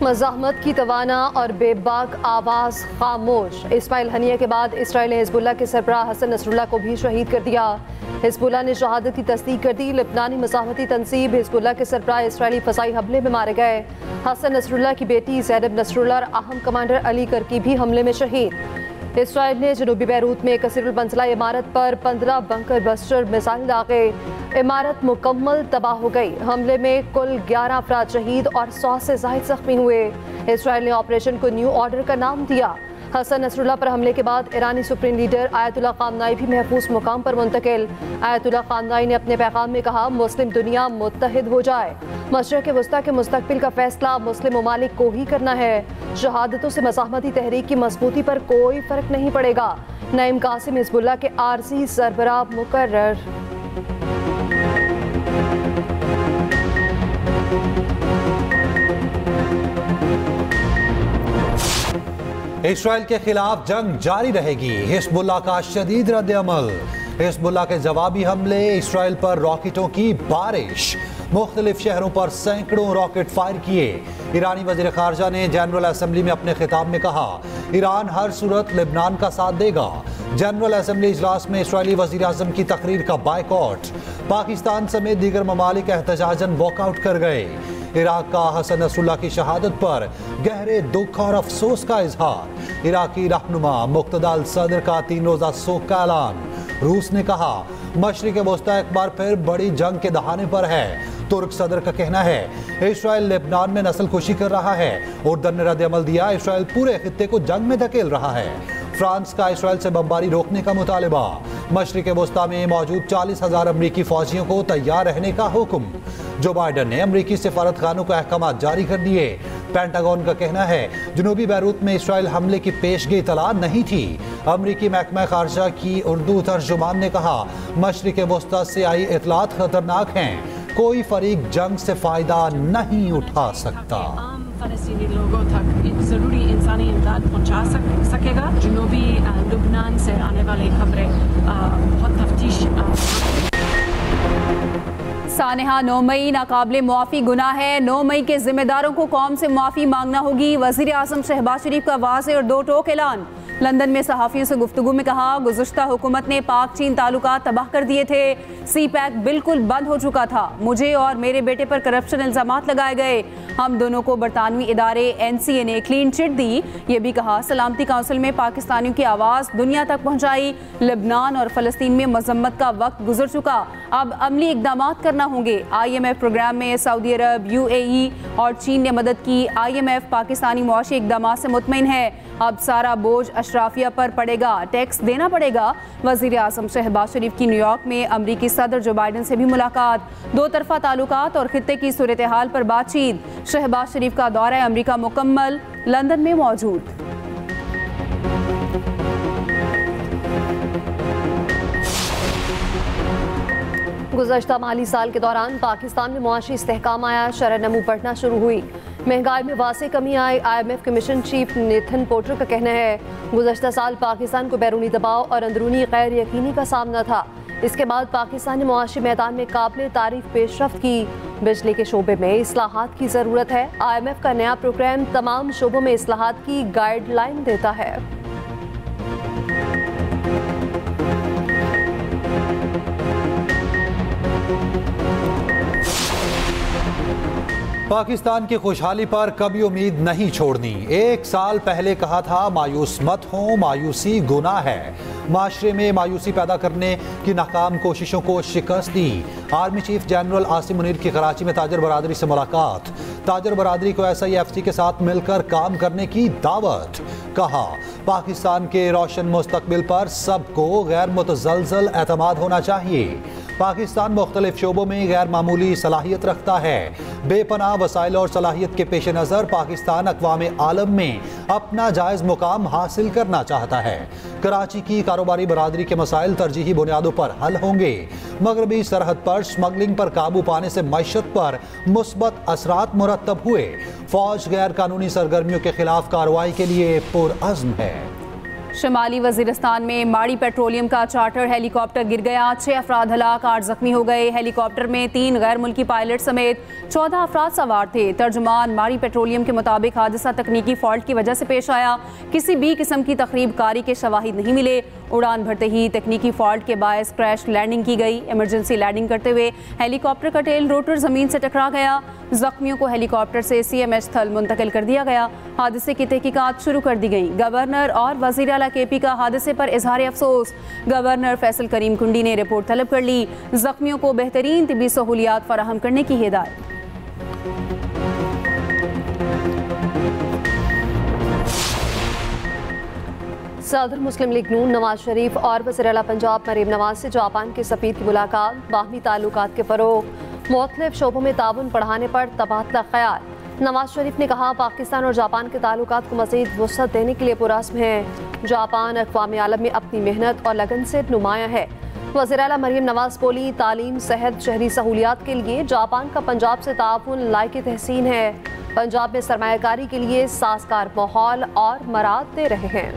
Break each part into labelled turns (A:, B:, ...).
A: मज़ाहमत की तवाना और बेबाक आवाज़ खामोश। इस्माइल हनिया के बाद इसराइल ने हिजबुल्लाह के सरबराह हसन नसरुल्लाह को भी शहीद कर दिया। हिजबुल्लाह ने शहादत की तस्दीक कर दी। लेबनानी मज़ाहमती तंसीब हिजबुल्लाह के सरबराह इसराइली फ़साई हमले में मारे गए। हसन नसरुल्लाह की बेटी ज़ैनब नसरुल्लाह और अहम कमांडर अली करकी भी हमले में शहीद। इसराइल ने जनूबी बैरूत में कसीरुल मंजिला इमारत पर 15 बंकर बस्टर मिसाइल दागे। इमारत मुकम्मल तबाह हो गई। हमले में कुल 11 अफराद शहीद और 100 से ज़ायद ज़ख्मी हुए। इसराइल ने ऑपरेशन को न्यू ऑर्डर का नाम दिया। हसन नसरुल्लाह पर हमले के बाद ईरानी सुप्रीम लीडर आयतुल्लाह ख़ामनाई भी महफूज मुकाम पर मुंतकिल। आयतुल्लाह ख़ामनाई ने अपने पैगाम में कहा, मुस्लिम दुनिया मुत्तहिद हो जाए। मशरिक़ वस्ता के मुस्तक़बिल का फैसला मुस्लिम ममालिक को ही करना है। शहादतों से मज़ाहमती तहरीक की मजबूती पर कोई फ़र्क नहीं पड़ेगा। नईम कासिम हिज़्बुल्लाह के आरज़ी सरबराह मुकर्रर।
B: इसराइल के खिलाफ जंग जारी रहेगी। हिजबुल्लाह का शदीद रद्द-ए-अमल। हिजबुल्लाह के जवाबी हमले, इसराइल पर रॉकेटों की बारिश। मुख्तलिफ शहरों पर सैकड़ों रॉकेट फायर किए। ईरानी वज़ीर ख़ारजा ने जनरल असेंबली में अपने खिताब में कहा, ईरान हर सूरत लेबनान का साथ देगा। जनरल असेंबली इजलास में इसराइली वज़ीर आज़म की तकरीर का बायकॉट। पाकिस्तान समेत दीगर ममालिक एहतजाजन वॉकआउट कर गए। इराक का हसन नसरुल्लाह की शहादत पर गहरे दुख और अफसोस का इजहार। इराकी रहनुमा मुक़्तदार सदर का 3 रोज़ा सोग का ऐलान। रूस ने कहा, मशरिक़ वस्ता एक बार फिर बड़ी जंग के दहाने पर है। तुर्क सदर का कहना है, इसराइल लेबनान में नस्ल खुशी कर रहा है। उर्दन ने रद्द-ए-अमल दिया, इसराइल पूरे खित्ते को जंग में धकेल रहा है। फ्रांस का इसराइल से बमबारी रोकने का मुतालिबा। मशरिक़ वस्ता में मौजूद 40,000 अमरीकी फौजियों को तैयार रहने का हुक्म। जो बाइडन ने अमरीकी सफारत खानों को अहकाम जारी कर दिए। पेंटागन का कहना है, जनूबी बैरूत में इसराइल हमले की पेशगी इतला नहीं थी। अमरीकी महकमा खारजा की उर्दू तर्जुमान ने कहा, मशरिक़ वस्ता से आई इतलात खतरनाक हैं। कोई फरीक जंग से फायदा नहीं उठा सकता।
C: फ़लस्तीनी लोगों तक एक ज़रूरी इंसानी इमदाद पहुँचा सकेगा। जनूबी लुबनान से आने वाली खबरें बहुत तफ्तीश।
D: सानेहा, 9 मई नाकाबिले मुआफ़ी गुनाह है। 9 मई के जिम्मेदारों को कौम से मुआफ़ी मांगना होगी। वज़ीर आज़म शहबाज शरीफ का वाज़ेह और दो टोक ऐलान। लंदन में सहाफ़ियों से गुफ्तगू में कहा, गुज़श्ता हुकूमत ने पाक चीन ताल्लुकात तबाह कर दिए थे। सी पैक बिल्कुल बंद हो चुका था। मुझे और मेरे बेटे पर करप्शन इल्ज़ामात लगाए गए। हम दोनों को बरतानवी इदारे NCA ने क्लीन चिट दी। ये भी कहा, सलामती काउंसिल में पाकिस्तानियों की आवाज़ दुनिया तक पहुँचाई। लेबनान और फ़लस्तीन में मज़म्मत का वक्त गुजर चुका, अब अमली इक़दामात करना होंगे। IMF प्रोग्राम में सऊदी अरब, UAE और चीन ने मदद की। IMF पाकिस्तानी मुआशी इक़दामात से मुतमईन है। अब सारा बोझ अशराफिया पर पड़ेगा, टैक्स देना पड़ेगा। वज़ीर आज़म शहबाज शरीफ की न्यूयॉर्क में अमरीकी सदर जो बाइडन से भी मुलाकात। दो तरफा ताल्लुकात और खित्ते की सूरत हाल पर बातचीत। शहबाज शरीफ का दौरा अमरीका मुकम्मल, लंदन में मौजूद।
A: गुज़श्ता माली साल के दौरान पाकिस्तान में मुआशी इस्तेहकाम आया, शरह नमू बढ़ना शुरू हुई। महंगाई में वासे कमी आई। IMF commission chief Nathan Porter का कहना है, गुज़श्ता साल पाकिस्तान को बैरूनी दबाव और अंदरूनी गैर यकीनी का सामना था। इसके बाद पाकिस्तान ने मुआशी मैदान में काबिल तारीफ पेशरफ्त की। बिजली के शोबे में इस्लाहात की ज़रूरत है। IMF का नया प्रोग्राम तमाम शोबों में इस्लाहात की गाइडलाइन देता है।
B: पाकिस्तान की खुशहाली पर कभी उम्मीद नहीं छोड़नी। 1 साल पहले कहा था, मायूस मत हो, मायूसी गुनाह है। माशरे में मायूसी पैदा करने की नाकाम कोशिशों को शिकस्त दी। Army chief general Asim Munir की कराची में ताजर बरादरी से मुलाकात। ताजर बरादरी को SIFC के साथ मिलकर काम करने की दावत। कहा, पाकिस्तान के रोशन मुस्तकबिल पर सबको गैर मुतज़लज़ल एतमाद होना चाहिए। पाकिस्तान मुख्तलिफ शोबों में गैर मामूली सलाहियत रखता है। बेपनाह वसाइल और सलाहियत के पेश नज़र पाकिस्तान अक़वाम आलम में अपना जायज़ मुकाम हासिल करना चाहता है। कराची की कारोबारी बरादरी के मसाइल तरजीही बुनियादों पर हल होंगे। मगरबी सरहद पर स्मगलिंग पर काबू पाने से मईशत पर मुस्बत असरात मुरतब हुए। फौज गैर कानूनी सरगर्मियों के खिलाफ कार्रवाई के लिए पुरअज़्म है।
D: शुमाली वजीरिस्तान में माड़ी पेट्रोलियम का चार्टर हेलीकॉप्टर गिर गया, 6 अफराद हलाक, 8 जख्मी हो गए। हेलीकॉप्टर में 3 गैर मुल्की पायलट समेत 14 अफराद सवार थे। तर्जुमान माड़ी पेट्रोलियम के मुताबिक हादसा तकनीकी फॉल्ट की वजह से पेश आया। किसी भी किस्म की तकरीब कारी के शवाहिद नहीं मिले। उड़ान भरते ही तकनीकी फॉल्ट के बायस क्रैश लैंडिंग की गई। इमरजेंसी लैंडिंग करते हुए हेलीकॉप्टर का टेल रोटर जमीन से टकरा गया। जख्मियों को हेलीकॉप्टर से CMH स्थल मुंतकिल कर दिया गया। हादसे की तहकीकात शुरू कर दी गई। गवर्नर और वज़ीर आला KP का हादसे पर इजहार अफसोस। गवर्नर फैसल करीम कुंडी ने रिपोर्ट तलब कर ली। जख्मियों को बेहतरीन तिब्बी सहूलियात फराहम करने की हिदायत।
A: सदर मुस्लिम लीग नून नवाज शरीफ और वज़ीर आला पंजाब मरीम नवाज से जापान के सफ़ीर की मुलाकात, बाहमी ताल्लुकात के फ़रोग़, मुख्तलिफ शोबों में ताउन बढ़ाने पर तबादला ख़याल। नवाज शरीफ ने कहा पाकिस्तान और जापान के ताल्लुकात को मज़ीद वुसअत देने के लिए पुरअज़्म है। जापान अक़वाम आलम में अपनी मेहनत और लगन से नुमाया है। वज़ीर आला मरीम नवाज बोली तालीम, सेहत, शहरी सहूलियात के लिए जापान का पंजाब से ताउन लायक तहसीन है। पंजाब में सरमायाकारी के लिए साज़गार माहौल और मराद दे रहे हैं।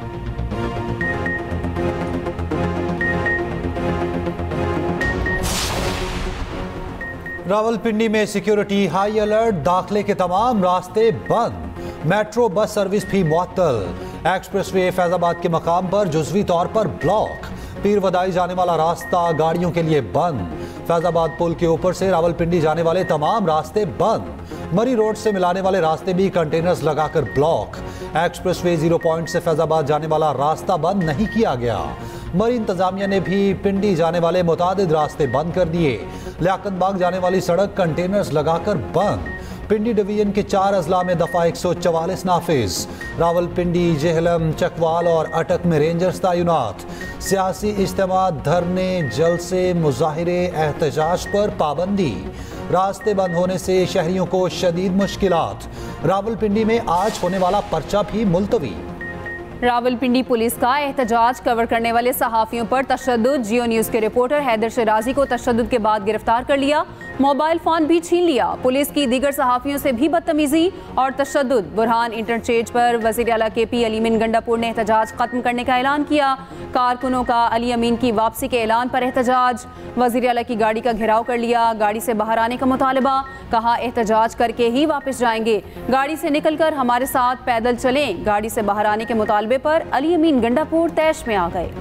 B: रावलपिंडी में सिक्योरिटी हाई अलर्ट, दाखिले के तमाम रास्ते बंद, मेट्रो बस सर्विस भी मुअत्तल। एक्सप्रेसवे फैजाबाद के मकाम पर जुज़वी तौर पर ब्लॉक, पीर वदाई जाने वाला रास्ता गाड़ियों के लिए बंद। फैजाबाद पुल के ऊपर से रावलपिंडी जाने वाले तमाम रास्ते बंद। मरी रोड से मिलाने वाले रास्ते भी कंटेनर्स लगाकर ब्लॉक। एक्सप्रेसवे 0 पॉइंट से फैजाबाद जाने वाला रास्ता बंद नहीं किया गया। मरी इंतजामिया ने भी पिंडी जाने वाले मुतादिद रास्ते बंद कर दिए। लियाकत बाग जाने वाली सड़क कंटेनर्स लगाकर बंद। पिंडी डिवीजन के 4 अजला में दफा 144 नाफिज। रावलपिंडी, जेहलम, चकवाल और अटक में रेंजर्स तैनात। सियासी इज्तिमा, धरने, जलसे, मुजाहिरे, एहतजाज पर पाबंदी। रास्ते बंद होने से शहरियों को शदीद मुश्किलात। रावलपिंडी में आज होने वाला पर्चा भी मुलतवी।
D: रावलपिंडी पुलिस का एहतजाज कवर करने वाले सहाफ़ियों पर तशद्दुद। जियो न्यूज़ के रिपोर्टर हैदर शराजी को तशद्दुद के बाद गिरफ्तार कर लिया, मोबाइल फ़ोन भी छीन लिया। पुलिस की दीगर सहाफ़ियों से भी बदतमीजी और तशद्दुद। बुरहान इंटरचेंज पर वज़ीर आला KP अली अमीन गंडापुर ने एहतजाज खत्म करने का ऐलान किया। कारकुनों का अली अमीन की वापसी के ऐलान पर एहतजाज। वज़ीर आला की गाड़ी का घेराव कर लिया, गाड़ी से बाहर आने का मुतालबा। कहा एहतजाज करके ही वापस जाएंगे, गाड़ी से निकलकर हमारे साथ पैदल चलें। गाड़ी से बाहर आने के मुतालबे पर अली अमीन गंडापुर तैश में आ गए।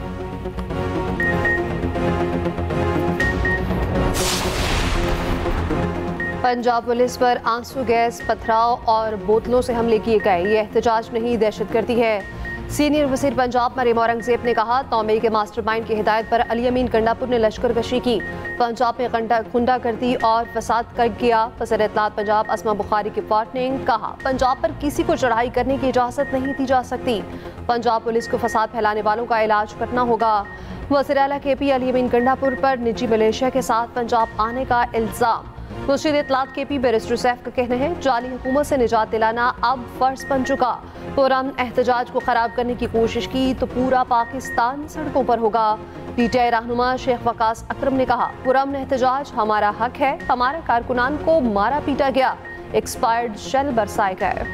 A: पंजाब पुलिस पर आंसू गैस, पथराव और बोतलों से हमले किए गए। ये एहतजाज नहीं, दहशतगर्दी है। सीनियर वज़ीर पंजाब मरीम औरंगज़ेब ने कहा 9 मई के मास्टरमाइंड की हिदायत पर अली अमीन गंडापुर ने लश्कर कशी की, पंजाब में गुंडागर्दी और फसाद कर किया। वज़ीर इत्तलात पंजाब अस्मा बुखारी की वार्निंग। कहा पंजाब पर किसी को चढ़ाई करने की इजाज़त नहीं दी जा सकती। पंजाब पुलिस को फसाद फैलाने वालों का इलाज करना होगा। वज़ीर आला KP अली अमीन गंडापुर पर निजी मलेशिया के साथ पंजाब आने का इल्ज़ाम। मुर्शिद इत्तलात KP बैरिस्टर सैफ का कहना है जाली हुकूमत से निजात दिलाना अब फर्ज बन चुका। पुरअमन एहतजाज को खराब करने की कोशिश की तो पूरा पाकिस्तान सड़कों पर होगा। PTI रहनुमा शेख वकास अकरम ने कहा पुरअमन एहतजाज हमारा हक है, हमारे कारकुनान को मारा पीटा गया, एक्सपायर्ड शेल बरसाए गए।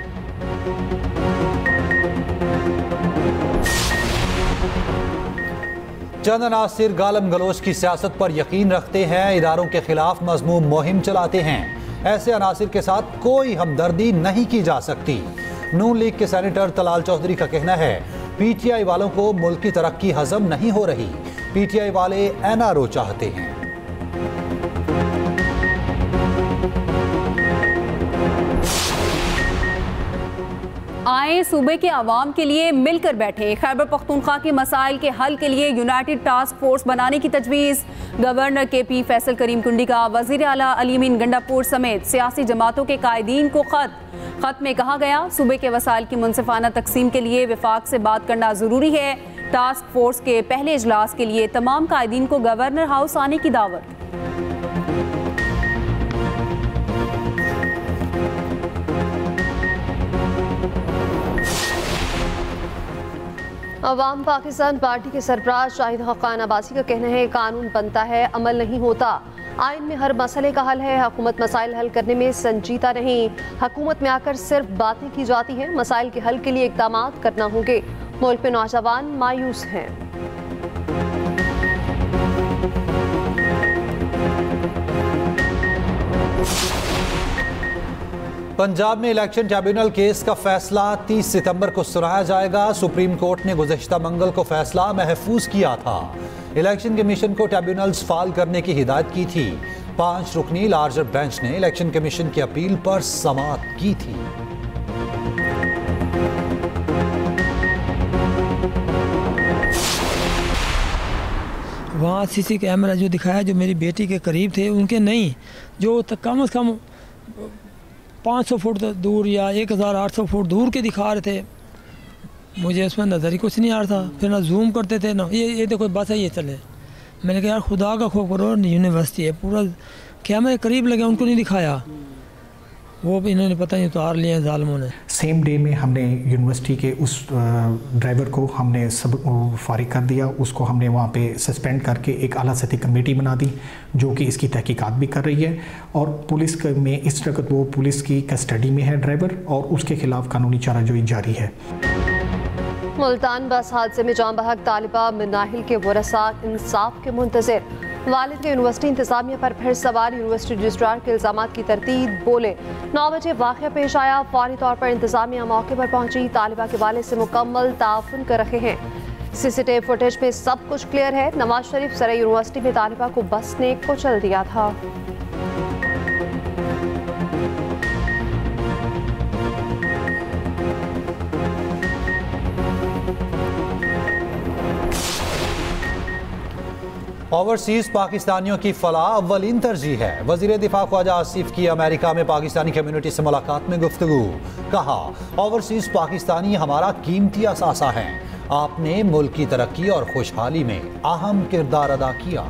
B: चंद अनासिर गालम गलोच की सियासत पर यकीन रखते हैं, इदारों के खिलाफ मज़मूम मुहिम चलाते हैं। ऐसे अनासिर के साथ कोई हमदर्दी नहीं की जा सकती। नून लीग के सेनेटर तलाल चौधरी का कहना है PTI वालों को मुल्क की तरक्की हजम नहीं हो रही, PTI वाले NRO चाहते हैं।
D: आए सूबे के आवाम के लिए मिलकर बैठे। खैबर पख्तूनख्वा के मसाइल के हल के लिए यूनाइटेड टास्क फोर्स बनाने की तजवीज़। गवर्नर KP फैसल करीम कुंडी का वज़ीर आला अली अमीन गंडापुर समेत सियासी जमातों के कायदीन को खत में कहा गया सूबे के वसाइल की मुनसिफाना तकसीम के लिए विफाक से बात करना ज़रूरी है। टास्क फोर्स के पहले इजलास के लिए तमाम कायदीन को गवर्नर हाउस आने की दावत।
A: अवाम पाकिस्तान पार्टी के सरबराह शाहिद हक़ान अब्बासी का कहना है कानून बनता है, अमल नहीं होता। आइन में हर मसले का हल है, हुकूमत मसाइल हल करने में संजीदा नहीं। हुकूमत में आकर सिर्फ बातें की जाती हैं, मसाइल के हल के लिए इक़दामात करना होंगे। मुल्क में नौजवान मायूस हैं।
B: पंजाब में इलेक्शन ट्रिब्यूनल केस का फैसला 30 सितंबर को सुनाया जाएगा। सुप्रीम कोर्ट ने गुज़िश्ता मंगल को फैसला महफूज किया था। इलेक्शन कमीशन को ट्रिब्यूनल्स फाल करने की हिदायत की थी। 5 रुकनी लार्जर बेंच ने इलेक्शन कमीशन की अपील पर समाअत की थी।
E: वहाँ सीसी कैमरा जो दिखाया जो मेरी बेटी के करीब थे उनके नहीं, जो कम से कम 500 फुट दूर या 1800 फुट दूर के दिखा रहे थे, मुझे उसमें नज़र ही कुछ नहीं आ रहा था। फिर ना जूम करते थे ना ये देखो बस है ये चले। मैंने कहा यार खुदा का खौफ करो, यूनिवर्सिटी है, पूरा कैमरे करीब लगे उनको नहीं दिखाया, वो भी इन्होंने पता नहीं उतार लिया जालिमों ने।
F: सेम डे में हमने यूनिवर्सिटी के उस ड्राइवर को हमने सब फारिग कर दिया। उसको हमने वहाँ पे सस्पेंड करके एक आला सतही कमेटी बना दी जो कि इसकी तहकीकात भी कर रही है। और पुलिस में इस वक्त वो पुलिस की कस्टडी में है ड्राइवर, और उसके खिलाफ कानूनी चाराजोई जारी है।
A: मुल्तान बस हादसे में जान बहक तालिबा मिनाहिल के वरसा इंसाफ के मुंतज़िर। वालिद के यूनिवर्सिटी इंतजामिया पर फिर सवाल। यूनिवर्सिटी रजिस्ट्रार के इल्जामात की तरतीब। बोले 9 बजे वाक़या पेश आया, फौरी तौर पर इंतजामिया मौके पर पहुंची। तालिबा के वालिद से मुकम्मल ताउन कर रहे हैं। सीसीटीवी फुटेज में सब कुछ क्लियर है। नवाज शरीफ सराय यूनिवर्सिटी में तालिबा को बस ने कुचल दिया था।
B: ओवरसीज पाकिस्तानियों की फलाह अव्वलीन तरजीह है। वज़ीर दिफा ख्वाजा आसिफ की अमेरिका में पाकिस्तानी कम्युनिटी से मुलाकात में गुफ्तगू। कहा ओवरसीज पाकिस्तानी हमारा कीमती असासा है। आपने मुल्क की तरक्की और खुशहाली में अहम किरदार अदा किया।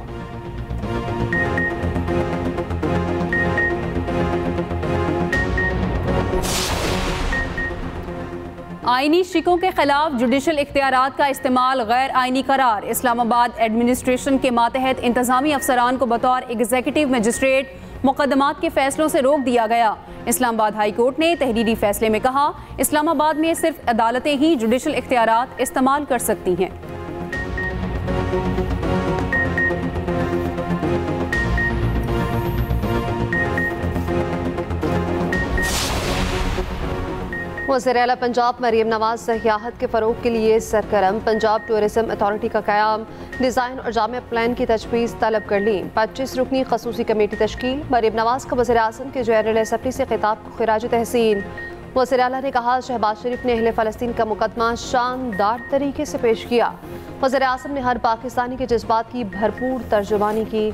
D: आईनी शिकों के खिलाफ जुडिशल इख्तियारात का इस्तेमाल गैर आईनी करार। इस्लामाबाद एडमिनिस्ट्रेशन के मातहत इंतजामी अफसरान को बतौर एग्जीक्यूटिव मजिस्ट्रेट मुकदमात के फैसलों से रोक दिया गया। इस्लामाबाद हाई कोर्ट ने तहरीरी फैसले में कहा इस्लामाबाद में सिर्फ अदालतें ही जुडिशल इख्तियारात इस्तेमाल कर सकती हैं।
A: वज़ीर आला पंजाब मरीम नवाज सयाहत के फ़रोग के लिए सरगर्म। पंजाब टूरिज्म अथॉरिटी का क़याम, डिज़ाइन और जामिया प्लान की तजवीज़ तलब कर ली। 25 रुकनी खसूसी कमेटी तश्कील। मरीम नवाज का वज़ीर आज़म के जनरल असम्बली से खिताब को खिराज तहसीन। वज़ीर आला ने कहा शहबाज शरीफ ने अहले फ़लस्तीन का मुकदमा शानदार तरीके से पेश किया। वज़ीर आज़म ने हर पाकिस्तानी के जज्बात की भरपूर तर्जुमानी की।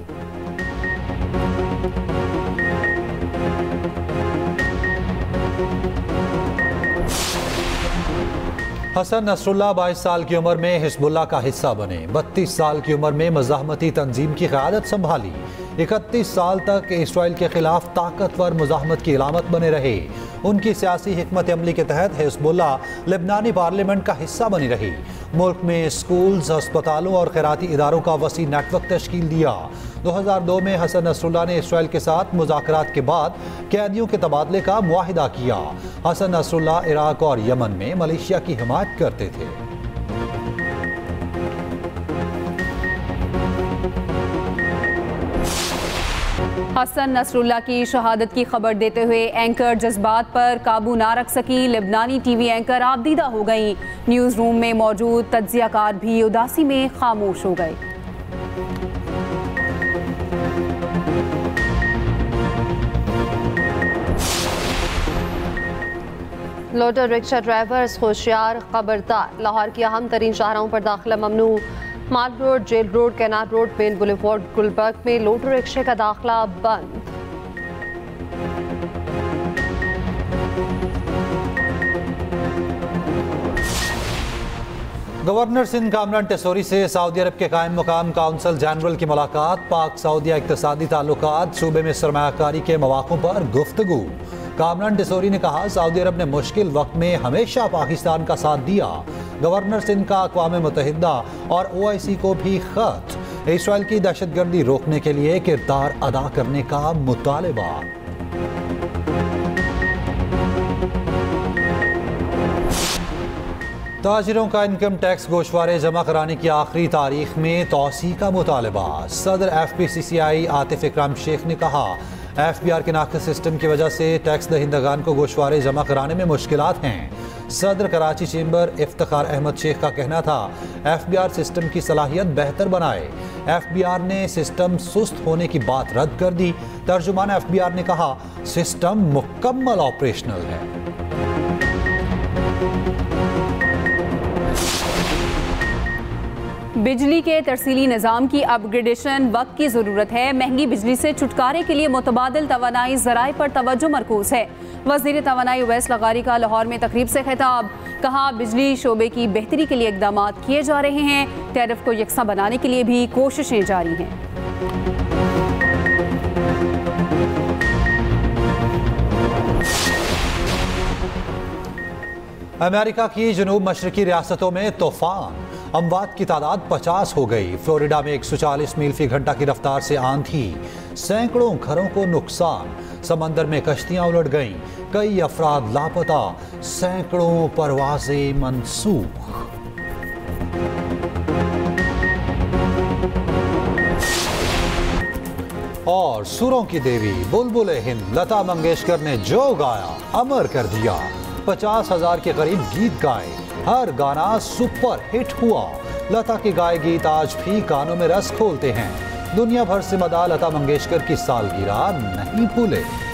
B: हसन नसरुल्लाह 22 साल की उम्र में हिजबुल्लाह का हिस्सा बने। 32 साल की उम्र में मज़ाहमती तंजीम की क़यादत संभाली। 31 साल तक इसराइल के खिलाफ ताकतवर मुज़ाहमत की इलामत बने रहे। उनकी सियासी हिकमत अमली के तहत हिजबुल्लाह लेबनानी पार्लियामेंट का हिस्सा बनी रही। मुल्क में स्कूल्स, अस्पतालों और खैराती इदारों का वसी नेटवर्क तश्कील दिया। 2002 में हसन नसरुल्लाह ने इसराइल के साथ मुज़ाकरात के बाद कैदियों के तबादले का मुआहिदा किया। हसन नसरुल्लाह इराक और यमन में मलेशिया की हिमायत करते थे।
D: हसन नसरुल्लाह की शहादत की खबर देते हुए एंकर जज्बात पर काबू ना रख सकी। लेबनानी टीवी एंकर आबदीदा हो गई। न्यूज़ रूम में मौजूद तज्जियाकार भी उदासी में खामोश हो गए।
A: लोटर रिक्शा ड्राइवर्स होशियार खबरदार। लाहौर की अहम तरीन शाहराहों पर दाखिला ममनू। Mall Road, Jail Road, Canal Road, Main Boulevard, Gulberg में लोटर रिक्शे का दाखिला बंद।
B: गवर्नर सिंध कामरान टेसोरी से सऊदी अरब के कायम मुकाम काउंसिल जनरल की मुलाकात। पाक सऊदिया इक्तिसादी ताल्लुकात, सूबे में सरमायाकारी के मौक़ों पर गुफ्तगू। कामरान टेसोरी ने कहा सऊदी अरब ने मुश्किल वक्त में हमेशा पाकिस्तान का साथ दिया। गवर्नर सिंध का अक़वाम मुत्तहिदा और OIC को भी खत। इसराइल की दहशतगर्दी रोकने के लिए किरदार अदा करने का मुतालबा। ताजिरों का इनकम टैक्स गोशवारे जमा कराने की आखिरी तारीख में तौसी का मुतालबा। सदर FPCCI आतिफ इकराम शेख ने कहा, FBR के नाक़िस सिस्टम की वजह से टैक्स दहिंदगान को गोशवारे जमा कराने में मुश्किलात हैं। सदर कराची चेंबर इफ्तिखार अहमद शेख का कहना था, FBR सिस्टम की सलाहियत बेहतर बनाए। FBR ने सिस्टम सुस्त होने की बात रद्द कर दी। तर्जुमान FBR ने कहा, सिस्टम मुकम्मल ऑपरेशनल है।
D: बिजली के तरसीली निज़ाम की अपग्रेडेशन वक्त की ज़रूरत है। महंगी बिजली से छुटकारे के लिए मुतबादिल तवानाई ज़राए पर तवज्जो मरकूज़ है। वज़ीर तवानाई उवैस लगारी का लाहौर में तकरीब से खिताब। कहा, बिजली शोबे की बेहतरी के लिए इक़दाम किए जा रहे हैं। टैरिफ को यकसा बनाने के लिए भी कोशिशें जारी हैं।
B: अमेरिका की जनूब मशरकी रियासतों में तूफान, अमवात की तादाद 50 हो गई। फ्लोरिडा में 140 मील फी घंटा की रफ्तार से आंधी, सैकड़ों घरों को नुकसान। समंदर में कश्तियां उलट गईं, कई अफराद लापता, सैकड़ों परवाजें मनसूख। और सुरों की देवी बुलबुल हिंद लता मंगेशकर ने जो गाया अमर कर दिया। 50,000 के करीब गीत गाए, हर गाना सुपर हिट हुआ। लता के गाए गीत आज भी कानों में रस खोलते हैं। दुनिया भर से मदा लता मंगेशकर की सालगिरह नहीं भूले।